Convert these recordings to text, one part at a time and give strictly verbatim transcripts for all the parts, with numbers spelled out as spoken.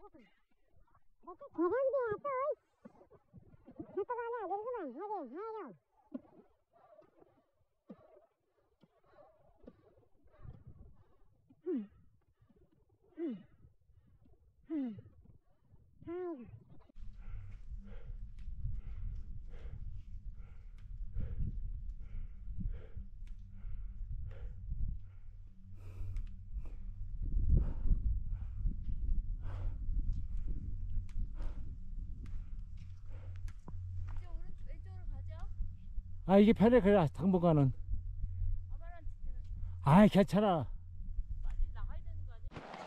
대단지야 또. 저쪽 하나 늘구만 하게 하여. 응. 응. 응. 아이고. 아 이게 편해. 그래 당분간은. 아이 괜찮아. 빨리 나가야 되는 거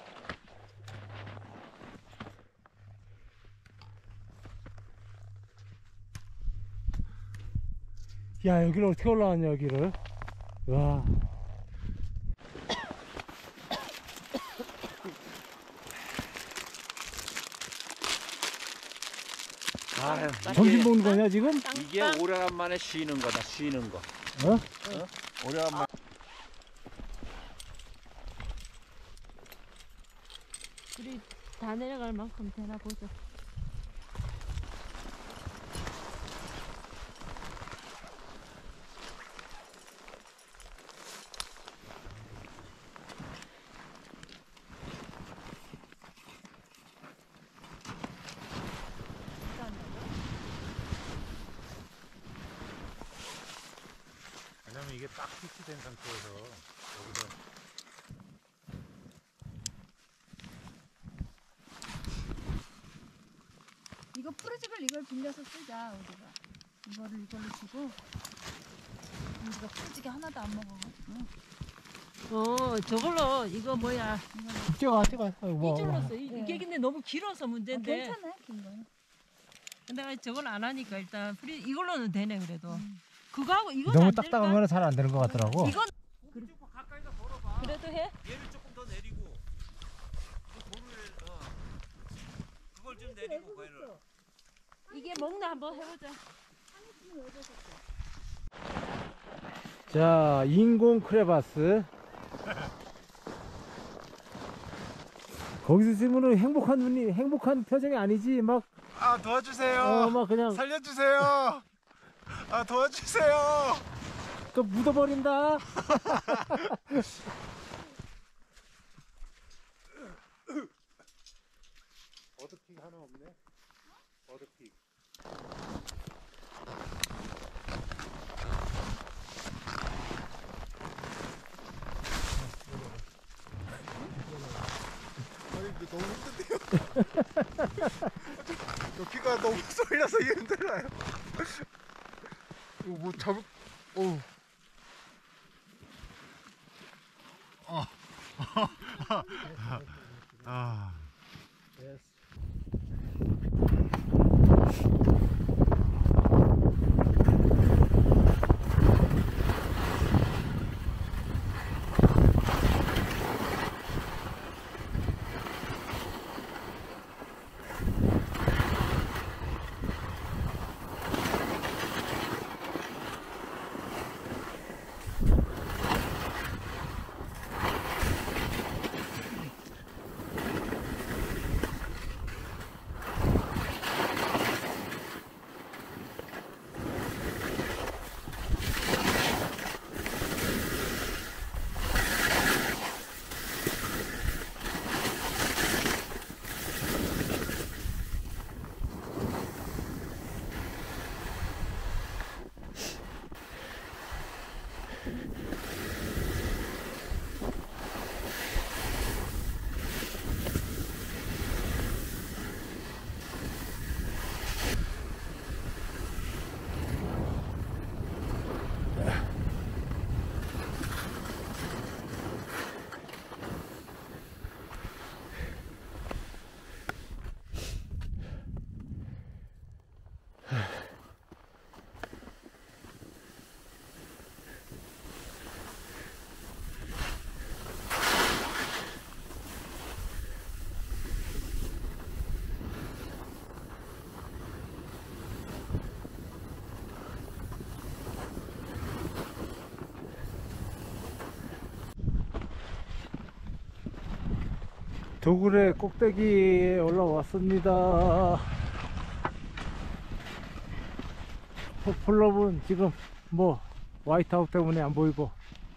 아니야? 야 여기를 어떻게 올라왔냐 여기를. 와. 아유, 점심 먹는 거냐 지금? 이게 오래간만에 쉬는 거다. 쉬는 거. 어? 어? 오래간만에. 우리 다 내려갈 만큼 되나 보자. 왜냐면 이게 딱 피치된 상태에서 여기서 이거 프로집을 이걸 빌려서 쓰자 우리가. 이거를 이걸로 주고 우리가 프로집이 하나도 안 먹어가지고 어, 저걸로 이거 뭐야? 찍어 찍어. 이줄로써 네. 이게 근데 너무 길어서 아, 문제인데. 괜찮아요 긴 거는. 근데 저걸 안 하니까 일단 프리 이걸로는 되네 그래도. 음. 그거하고 이건 너무 안 될까? 딱딱하면 잘 안 되는 것 같더라고. 이건 좀 가까이서 걸어봐. 그래도 해? 얘를 조금 더 내리고. 그 돌을 어. 그걸 좀 내리고 그걸. 이게 먹나 한번 해보자. 자 인공 크레바스. 거기서 있으면 행복한 눈이 행복한 표정이 아니지 막. 아 도와주세요. 어 막 그냥 살려주세요. 아 도와주세요. 또 묻어버린다. 버드픽 하나 없네. 버드픽. 아니 이거 너무 힘든데요? 여기가 너무 쏠려서 힘들어요. 이거 뭐 잡을... 어우. 아. 아. 도굴의 꼭대기에 올라왔습니다. 포플럽은 지금 뭐 화이트아웃 때문에 안 보이고,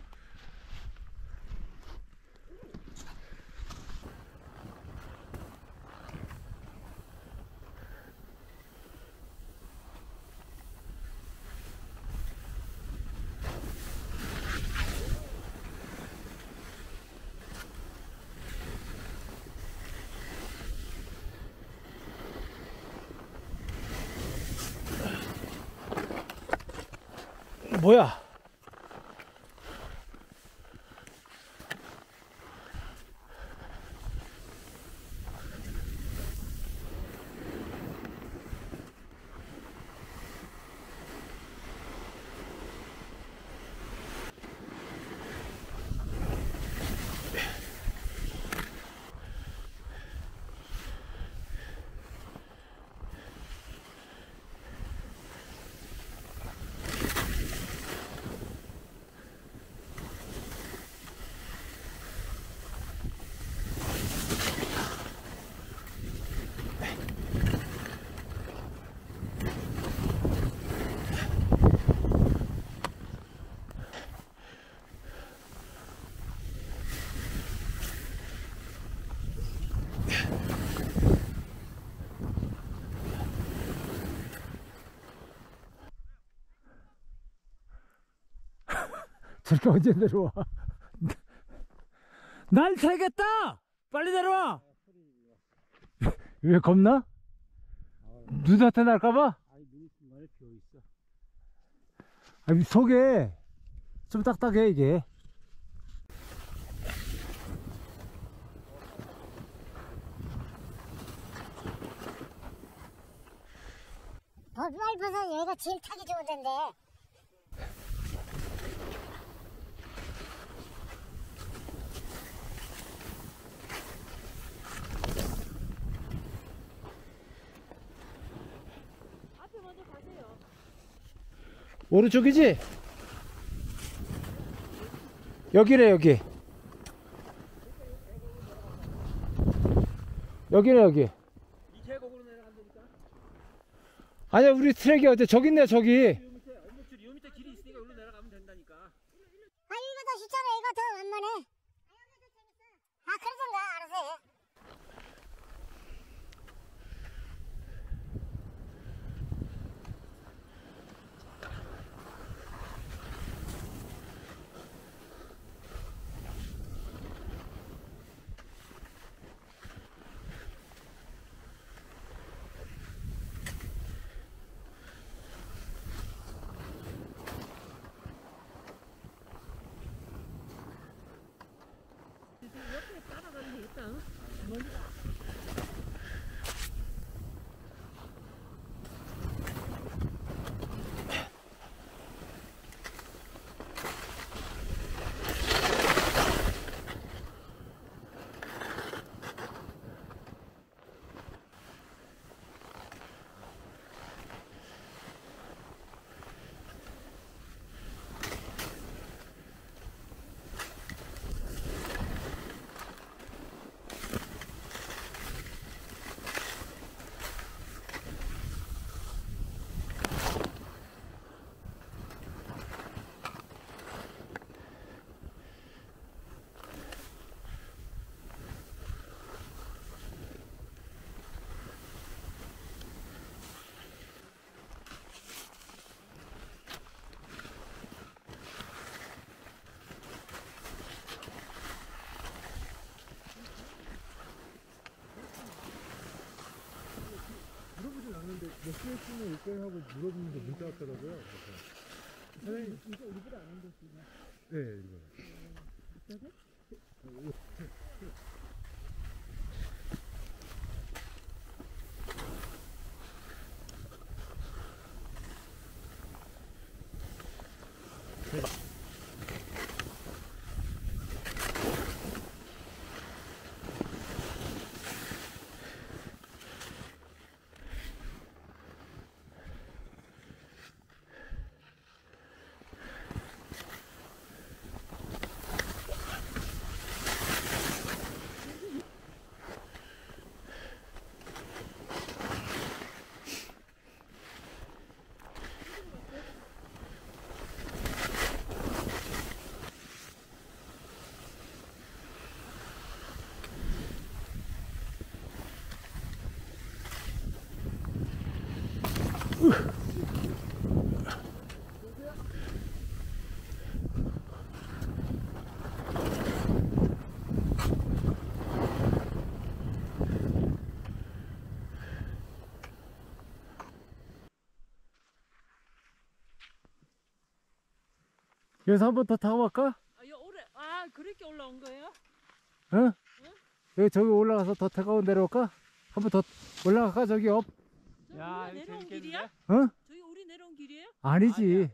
뭐야? 저렇게 언제 내려와? 날 새겠다! 빨리 내려와! 왜 겁나? 눈한테 날까봐? 아니 눈이 중간에 비어 있어. 아니 속에 좀 딱딱해 이게. 더 넓어서 여기가 제일 타기 좋은 데인데. 앞에 먼저 가세요. 오른쪽이지? 여기래 여기. 여기래 여기. 이 계곡으로 내려간다니까. 아니야 우리 트랙이 어디 저기 있네 저기. 요 밑에 어묵줄 요 밑에 길이 있으니까 여기로 내려가면 된다니까. 아, 이거 더 쉽잖아. 이거 더 완만해. 아, 그러던가. 알아서 해. 물어보진 않는데 몇 시에 쓰면 올 거예요 하고 물어보는데 문자 왔더라고요. 그래서 사장님 이거 우리보다 아는 거 쓰나? 네 이거. 여기서 한 번 더 타고 갈까? 아, 여 오래 아 그렇게 올라온 거예요? 응? 여기 저기 올라가서 더 타고 내려올까? 한 번 더 올라갈까 저기 업? 저기 야, 우리가 이거 내려온 재밌겠는데? 길이야? 어? 저기 우리 내려온 길이에요? 아니지.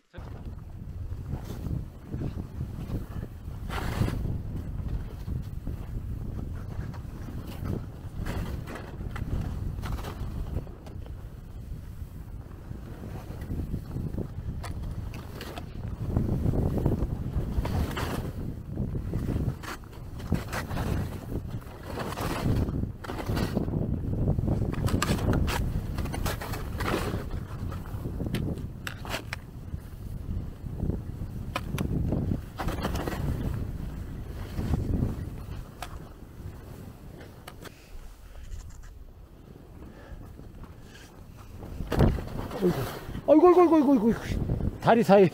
어이구, 어이구, 어이구, 어이구, 어이구. 다리 사이.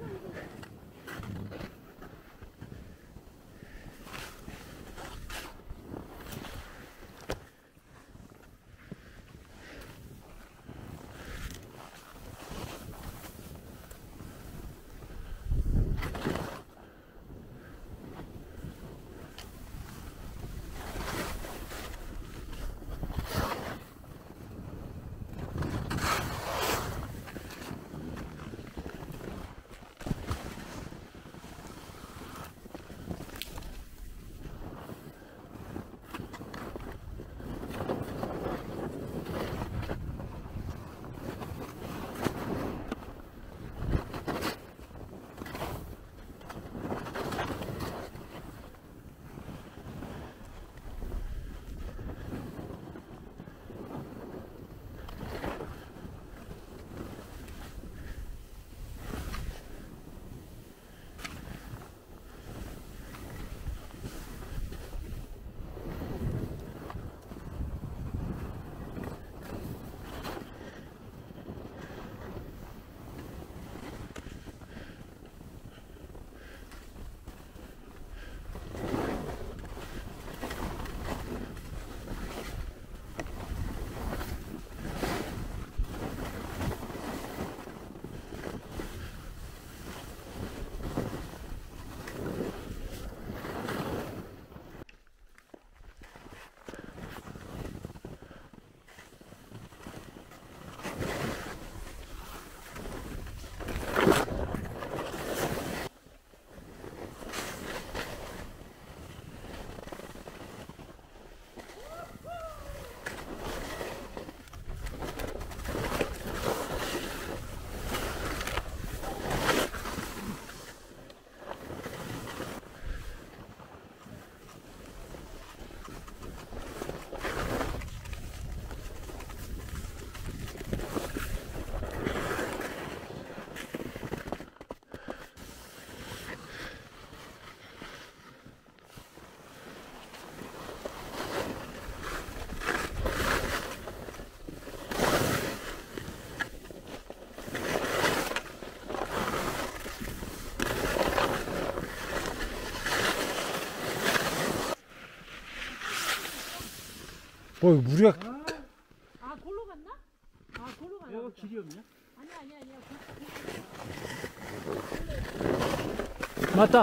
뭐 우리가 아 골로 갔나? 아 골로 갔나? 여기 보다. 길이 없냐? 아니 아니 아니야. 맞다.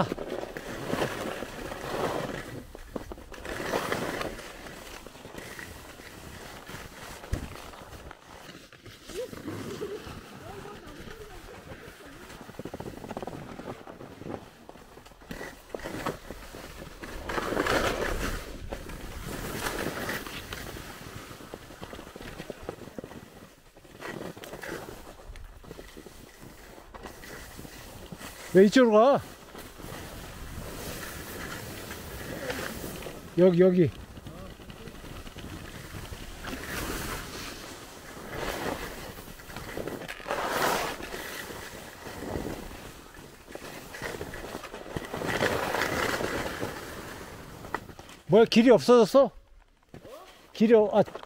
왜 이쪽으로 가? 여기 여기. 뭐야 길이 없어졌어? 길이 없- 아